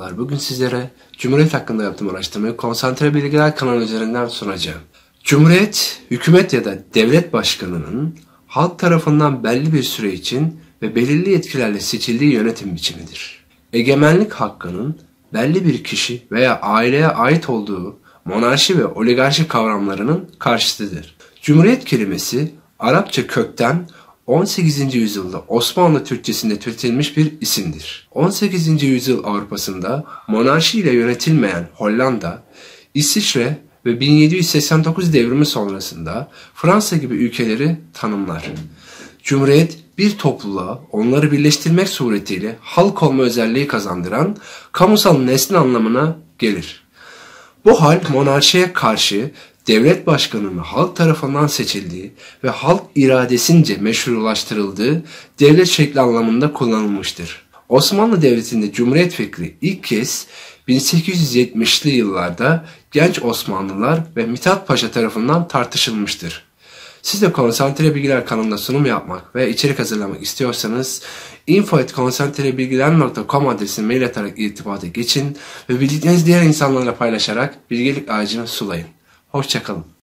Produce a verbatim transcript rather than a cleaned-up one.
Merhabalar, bugün sizlere Cumhuriyet hakkında yaptığım araştırmayı Konsantre Bilgiler kanalı üzerinden sunacağım. Cumhuriyet, hükümet ya da devlet başkanının halk tarafından belli bir süre için ve belirli yetkilerle seçildiği yönetim biçimidir. Egemenlik hakkının belli bir kişi veya aileye ait olduğu monarşi ve oligarşi kavramlarının karşıtıdır. Cumhuriyet kelimesi Arapça kökten on sekizinci yüzyılda Osmanlı Türkçesinde türetilmiş bir isimdir. on sekizinci yüzyıl Avrupa'sında monarşi ile yönetilmeyen Hollanda, İsviçre ve bin yedi yüz seksen dokuz devrimi sonrasında Fransa gibi ülkeleri tanımlar. Cumhuriyet bir topluluğa onları birleştirmek suretiyle halk olma özelliği kazandıran kamusal nesne anlamına gelir. Bu hal monarşiye karşı devlet başkanının halk tarafından seçildiği ve halk iradesince meşrulaştırıldığı devlet şekli anlamında kullanılmıştır. Osmanlı Devleti'nde Cumhuriyet fikri ilk kez bin sekiz yüz yetmişli yıllarda genç Osmanlılar ve Mithat Paşa tarafından tartışılmıştır. Siz de Konsantre Bilgiler kanalında sunum yapmak ve içerik hazırlamak istiyorsanız info at konsantrebilgiler nokta com adresine mail atarak irtibata geçin ve bildiklerinizi diğer insanlarla paylaşarak bilgelik ağacını sulayın. Hoşça kalın.